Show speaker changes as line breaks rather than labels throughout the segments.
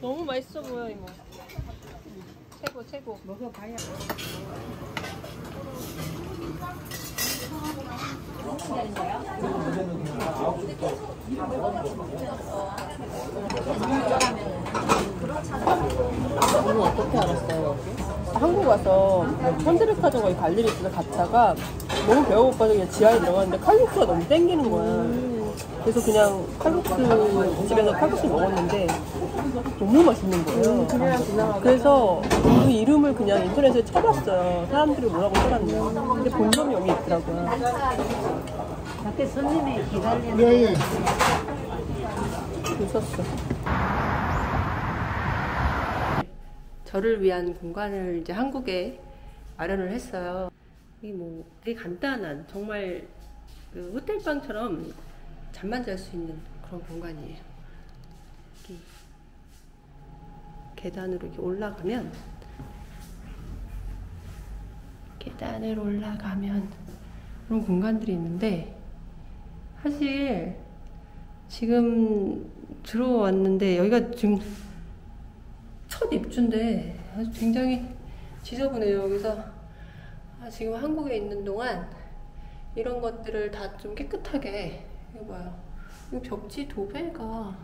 너무 맛있어 보여 이모. 최고 최고.
먹어봐야.
이모 어떻게 알았어요? 한국 와서 현대백화점 갈리비스를 갔다가 너무 배가 고파서 그냥 지하에 들어갔는데 칼국수가 너무 땡기는 거야. 그래서 그냥 칼국수 집에서 칼국수 먹었는데 너무 맛있는 거예요. 그래서 그 이름을 그냥 인터넷에 쳐봤어요. 사람들이 뭐라고 써놨냐. 근데 본점이 여기 있더라고요.
밖에 손님이 기다리는.
예.
있었어. 저를 위한 공간을 이제 한국에 마련을 했어요. 이게 뭐 되게 간단한 정말 그 호텔방처럼 잠만 잘 수 있는 그런 공간이에요. 이렇게 계단으로 이렇게 올라가면 그런 공간들이 있는데 사실 지금 들어왔는데 여기가 지금 첫 입주인데 아주 굉장히 지저분해요. 그래서 지금 한국에 있는 동안 이런 것들을 다 좀 깨끗하게, 이거 봐요. 이 벽지 도배가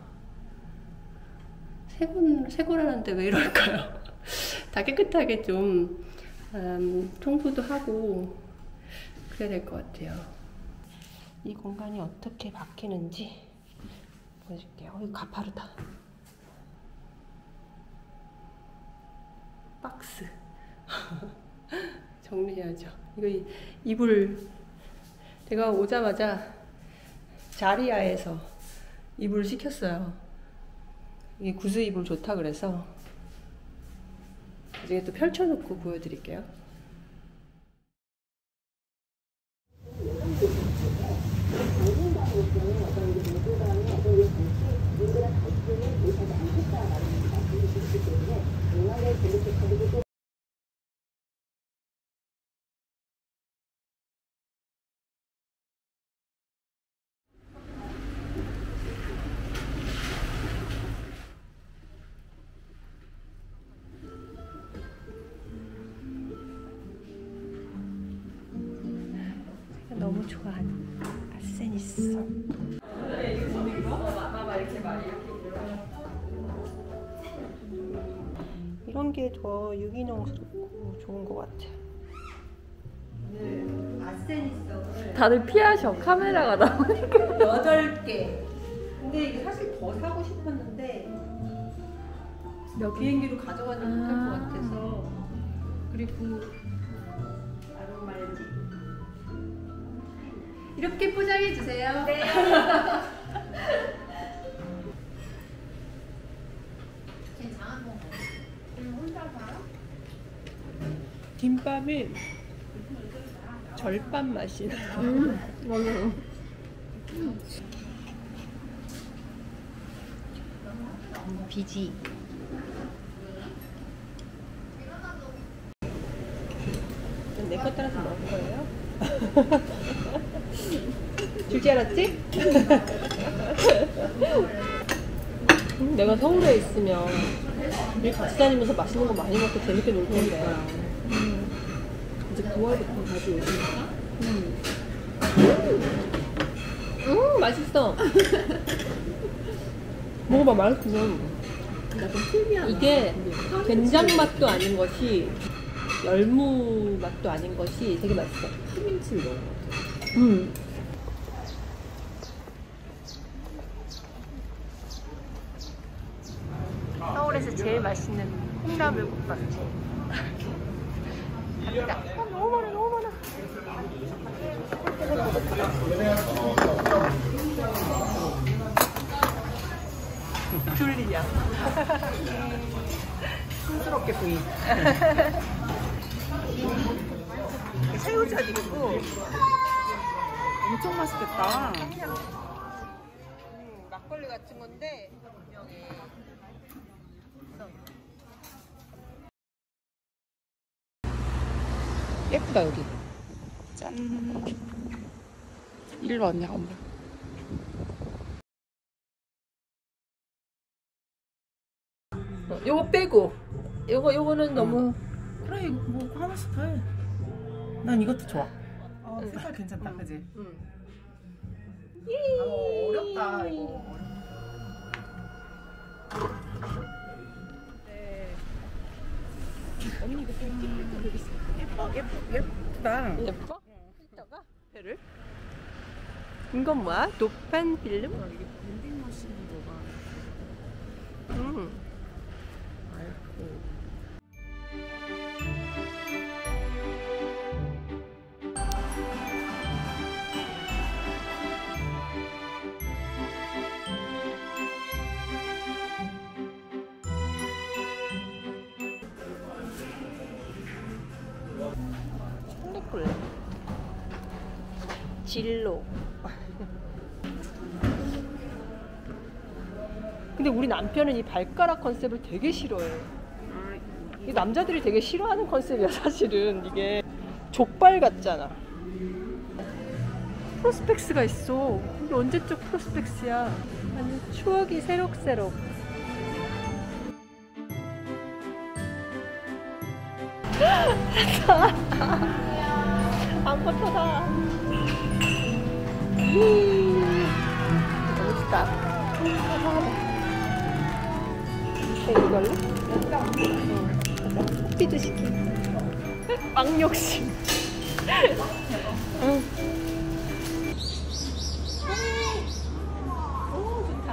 새 거라는데 왜 이럴까요? 다 깨끗하게 좀 청소도 하고 그래야 될 것 같아요. 이 공간이 어떻게 바뀌는지 보여줄게요. 이거 가파르다. 박스 정리해야죠. 이거 이불 제가 오자마자 자리아에서 이불 시켰어요. 이게 구스 이불 좋다 그래서 나중에 또 펼쳐놓고 보여드릴게요. 너무 좋아하는 아세니스. 이런 게 더 유기농스럽고 좋은 것 같아요. 아세니스
다들 피하셔. 카메라가 나오니까.
8개. 근데 이게 사실 더 사고 싶었는데 비행기로 가져가지 못할 것 같아서. 그리고 아로마일지 이렇게 포장해 주세요. 네. 김밥이 절밥 맛이 나요.
맞아요.
비지. 내 것 따라서 먹을 거예요? 줄 줄 알았지? 내가 서울에 있으면 일 같이 다니면서 맛있는 거 많이 먹고 재밌게 놀 텐데 이제 9월부터 자주 오시니까 맛있어. 먹어봐. 맛있어. 이게 된장 맛도 아닌 것이 열무 맛도 아닌 것이 되게 맛있어.
파김치를 넣은 것 같아.
서울에서 제일 맛있는 콩나물 국밥집. 갑니다. 너무 많아, 너무 많아. 줄리야.
촌스럽게 보인.
새우젓 있고.
엄청 맛있겠다.
막걸리 같은 건데 분명히. 예쁘다 여기.
짠. 일로 왔냐, 엄마.
요거 빼고 요거는 너무
그래 이거 뭐 하나씩 다 해. 난 이것도 좋아. 색깔 괜찮다, 그지? 어렵다 이거.
언니 이거 필터 되게
예쁘다.
예뻐? 필터가? 배를? 이건 뭐야? 노펜 필름?
이게 밴딩 머신이 뭐가?
알고. 콜레 진로. 근데 우리 남편은 이 발가락 컨셉을 되게 싫어해. 이 남자들이 되게 싫어하는 컨셉이야 사실은. 이게 족발 같잖아. 프로스펙스가 있어. 이게 언제적 프로스펙스야. 완전 추억이 새록새록. 아무것도 다. 멋있다. 이걸로? 커피도 시키. 빵 욕심. 응. 오, 좋다.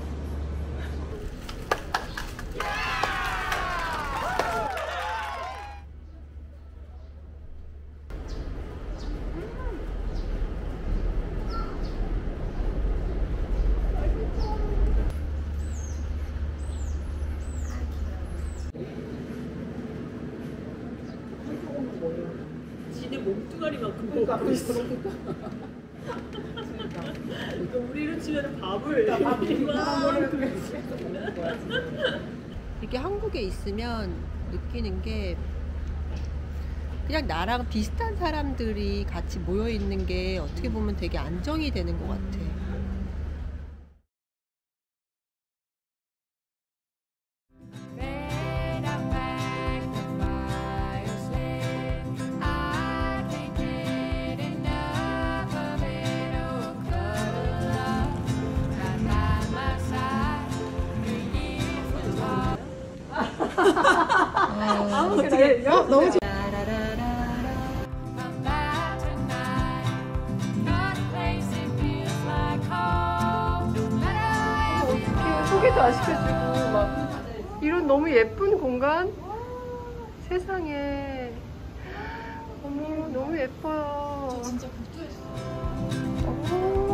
지네 몸뚱아리만큼 먹고 있어. 그러니까 우리로 치면 밥을 이렇게 한국에 있으면 느끼는 게 그냥 나랑 비슷한 사람들이 같이 모여 있는 게 어떻게 보면 되게 안정이 되는 것 같아. 어떻게? 너무 좋아. 어떻게 소개도 안 시켜주고 막 이런 너무 예쁜 공간. 세상에. 어머 너무 예뻐요. 저 진짜 국토했어.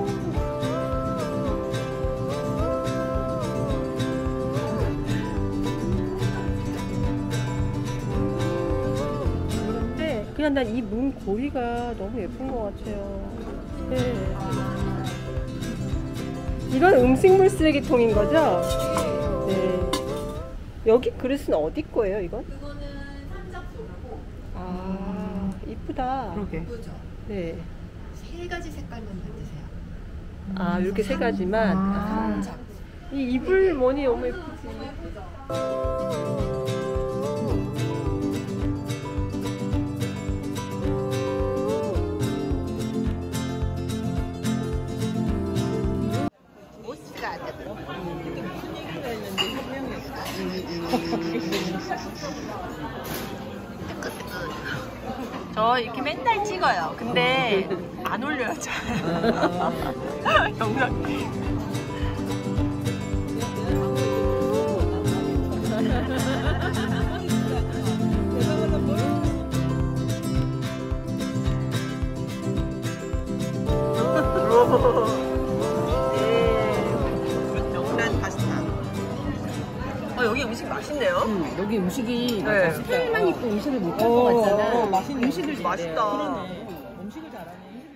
그냥 난 이 문 고리가 너무 예쁜 것 같아요. 네. 이건 음식물 쓰레기통인 거죠? 네. 여기 그릇은 어디 거예요, 이건?
그거는 삼작소고.
아, 이쁘다.
그러게.
예쁘죠?
네.
세 가지 색깔만 만드세요.
아, 이렇게 세 가지만.
삼작.
이 이불 뭐니 너무 예쁘지.
너무 예쁘죠?
저 이렇게 맨날 찍어요. 근데 안 올려요, 잘. 영상. 명란 파스타. 여기 음식 맛있네요.
여기 음식이
네.
스타일만 입고 음식을 못 할 것 같잖아.
맛있네.
음식을 잘해.
맛있다.
그러네. 음식을 잘하네.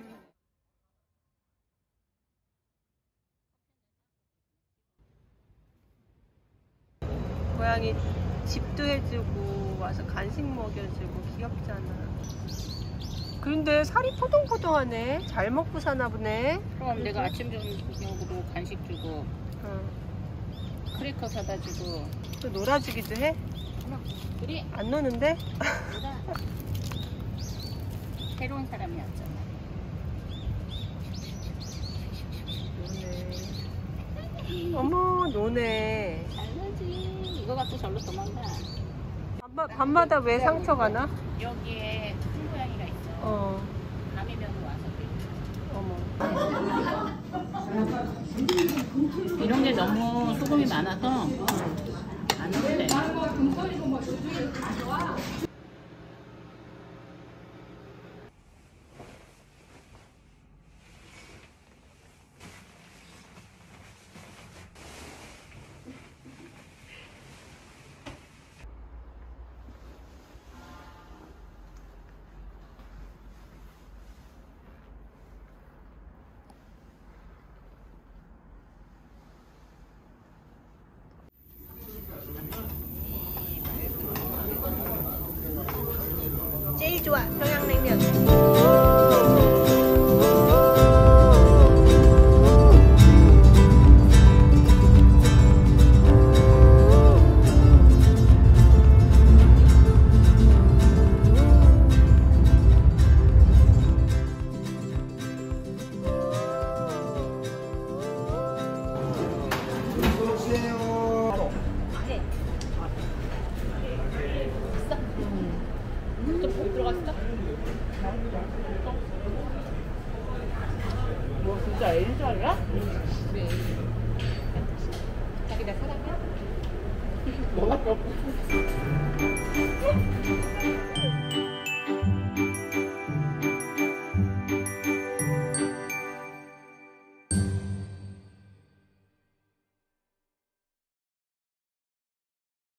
고양이 집도 해주고 와서 간식 먹여주고 귀엽잖아. 그런데 살이 포동포동하네. 잘 먹고 사나 보네.
그럼 내가 아침 저녁으로 간식 주고 크래커 사다 주고.
또 놀아주기도 해?
그리
안 노는데?
새로운 사람이 왔잖아.
노네. 어머, 노네.
잘하지. 이거 갖고 절로 도망가.
밤마다 왜 상처가 나?
여기에 큰 고양이가 있어.
어.
밤이면 와서
어머.
이런 게 너무 소금이 많아서 안 돼.
제일 좋아, 평양냉면.
좀덜 들어갔어?
뭐 진짜 N살이야?
그래. 자기 나 사랑해?
너밖에 없어.